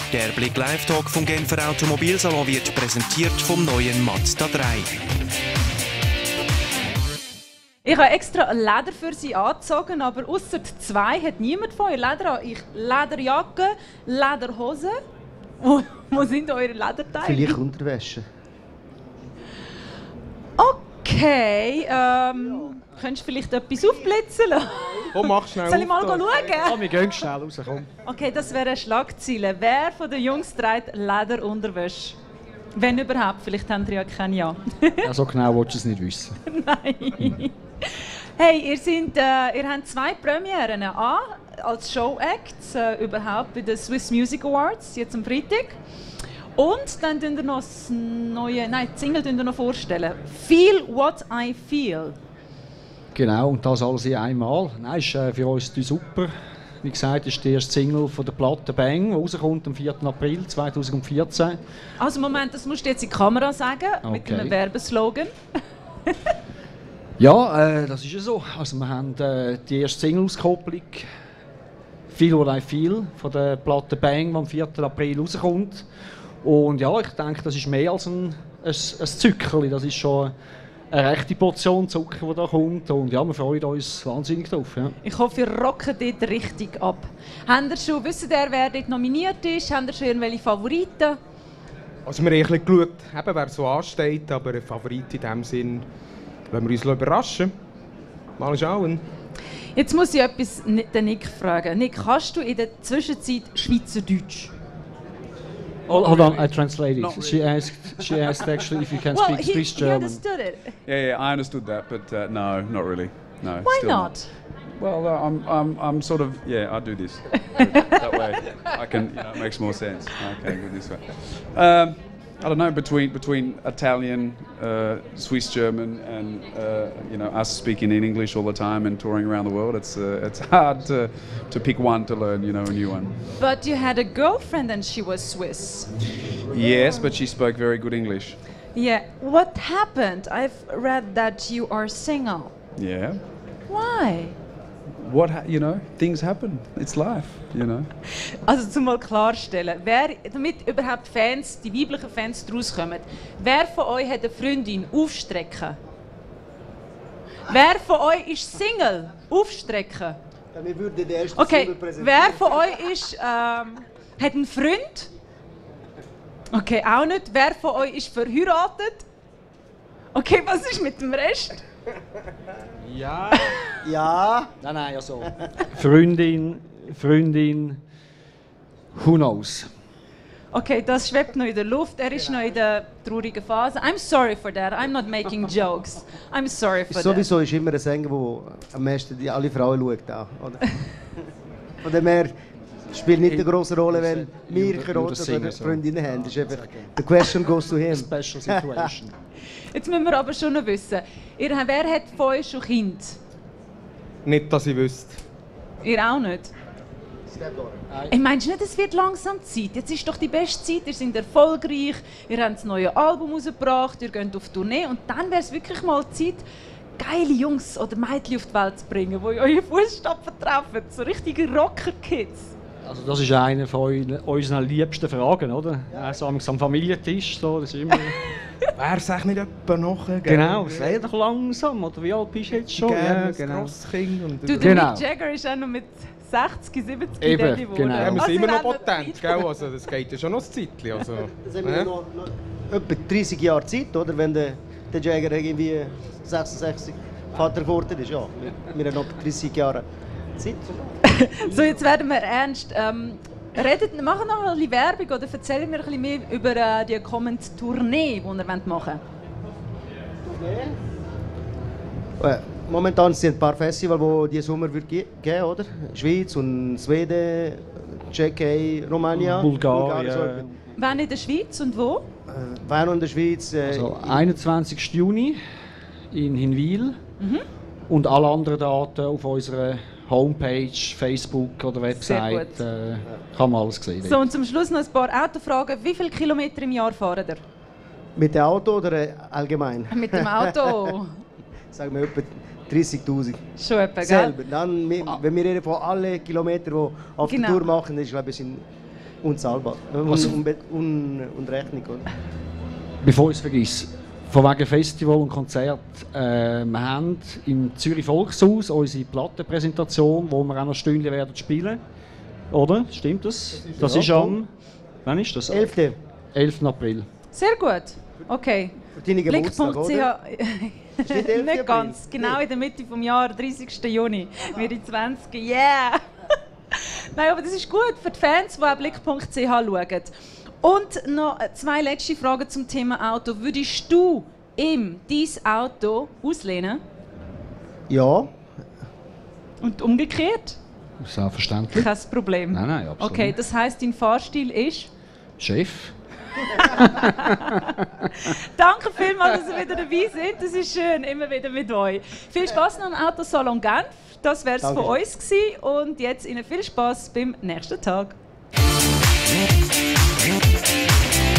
Der Blick Live-Talk vom Genfer Automobilsalon wird präsentiert vom neuen Mazda 3. Ich habe extra Leder für sie angezogen, aber ausser 2 hat niemand von euch Leder an. Ich Lederjacke, Lederhose. Wo sind eure Lederteile? Vielleicht Unterwäsche. Okay, könntest du vielleicht etwas aufblitzen lassen? Komm, mach schnell. Soll ich mal schauen? Ja, wir gehen schnell raus, komm. Okay, das wäre eine Schlagzeile. Wer von den Jungs trägt Lederunterwäsche? Wenn überhaupt, vielleicht habt ihr ja keine ja. Ja, so genau willst du es nicht wissen. Nein. Hey, ihr habt 2 Premieren an als Show-Acts überhaupt bei den Swiss Music Awards, jetzt am Freitag. Und dann tun wir noch das neue, die Single noch vorstellen. «Feel What I Feel». Genau, und das alles in einmal. Nein, ist für uns super. Wie gesagt, ist die erste Single von der Platte «Bang», die rauskommt am 4. April 2014. Also Moment, das musst du jetzt in die Kamera sagen, mit einem Werbeslogan. Ja, das ist ja so. Also wir haben die erste Single-Auskopplung «Feel What I Feel» von der Platte «Bang», die am 4. April rauskommt. Und ja, ich denke, das ist mehr als ein Zückerli. Das ist schon eine rechte Portion Zucker, die da kommt. Und ja, wir freuen uns wahnsinnig drauf. Ja. Ich hoffe, ihr rockt dort richtig ab. Wisst ihr, wer dort nominiert ist? Habt ihr schon irgendwelche Favoriten? Also wir haben ein bisschen geschaut, eben, wer so ansteht, aber ein Favorit in dem Sinn, wenn wir uns überraschen. Mal schauen. Jetzt muss ich etwas den Nick fragen. Nick, kannst du in der Zwischenzeit Schweizerdeutsch? Hold on, I translated. Not She asked actually if you can speak Swiss he German. understood it. Yeah, I understood that, but no, not really. No. Why still not? Well, I'm sort of I do this that way. I can, it makes more sense. Okay, go this way. I don't know, between Italian, Swiss German, and us speaking in English all the time and touring around the world, it's hard to pick one to learn, a new one. But you had a girlfriend and she was Swiss. Yes, but she spoke very good English. Yeah. What happened? I've read that you are single. Yeah. Why? Things happen. It's life, Also zum mal klarstellen, damit überhaupt die weiblichen Fans daraus kommen, wer von euch hat eine Freundin? Aufstrecken. Wer von euch ist Single? Aufstrecken. Ja, wir würden den ersten Okay, Single präsentieren. wer von euch hat einen Freund? Okay, auch nicht. Wer von euch ist verheiratet? Okay, was ist mit dem Rest? Ja. Ja. Nein, also. Freundin, who knows? Okay, das schwebt noch in der Luft. Er ist noch in der traurigen Phase. I'm sorry for that. I'm not making jokes. I'm sorry for that. Sowieso ist immer ein Sänger, der am meisten alle Frauen schaut. Auch, oder? Von dem her spielt nicht eine grosse Rolle, wenn wir Charotten oder Freundinnen haben. Das ist einfach, the question goes to him. Special situation. Jetzt müssen wir aber schon noch wissen. Wer hat von euch schon Kind? Nicht, dass ich wüsste. Ihr auch nicht? Ich meine nicht, es wird langsam Zeit. Jetzt ist doch die beste Zeit, ihr seid erfolgreich, ihr habt das neue Album rausgebracht, ihr geht auf Tournee und dann wäre es wirklich mal Zeit, geile Jungs oder Mädchen auf die Welt zu bringen, die in eure Fußstapfen treffen. So richtige Rocker-Kids. Also das ist eine von unseren liebsten Fragen, oder? Also am Familientisch, so, das ist immer... Wäre es eigentlich nicht jemand noch? Genau, sei doch langsam, oder wie alt bist du jetzt schon? Ja, genau. Der Genau. Mick Jagger ist auch noch mit 60, 70 Eben, Daddy geworden. genau. Ja, wir sind Also, immer ihr noch habt potent, gell? Also, das geht ja schon noch ein Zeitchen. Also. Das haben wir noch etwa 30 Jahre Zeit, oder? Wenn der Jagger irgendwie 66 Vater geworden ist. Ja, wir haben noch 30 Jahre Zeit. So, jetzt werden wir ernst. Machen noch ein bisschen Werbung oder erzählen wir ein bisschen mehr über die kommende Tournee, die ihr machen wollt. Momentan sind ein paar Festivals, die diesen Sommer geben wird, oder? Schweiz und Schweden, Tschechei, Romania, Bulgarien. Wann in der Schweiz und wo? Wann in der Schweiz? Also 21. Juni in Hinwil und alle anderen Daten auf unserer Homepage, Facebook oder Website kann man alles sehen. So, und zum Schluss noch ein paar Autofragen. Wie viele Kilometer im Jahr fahren ihr? Mit dem Auto oder allgemein? Mit dem Auto? Sagen wir etwa 30'000. Schon etwa, gell? Selber. Dann, wenn wir reden von allen Kilometern, die auf der Tour machen, ist glaube ich Unzahlbar. Und Rechnung, oder? Bevor ich es vergesse, von wegen Festival und Konzert, wir haben im Zürich Volkshaus unsere Plattenpräsentation, wo wir auch noch Stündchen werden spielen. Oder? Stimmt das? Das ist am... Wann ist das? 11. 11. April. Sehr gut. Okay. Für deine Geburtstag, oder? Nicht ganz. Genau in der Mitte des Jahres, 30. Juni. Wir in 20. Yeah! Nein, aber das ist gut für die Fans, die auch blick.ch schauen. Und noch 2 letzte Fragen zum Thema Auto. Würdest du ihm dein Auto auslehnen? Ja. Und umgekehrt? Selbstverständlich. Kein Problem. Nein, absolut. Okay, das heisst, dein Fahrstil ist? Chef. Danke vielmals, dass ihr wieder dabei seid. Das ist schön, immer wieder mit euch. Viel Spaß noch im Autosalon Genf. Das wäre es von uns gewesen. Und jetzt Ihnen viel Spaß beim nächsten Tag.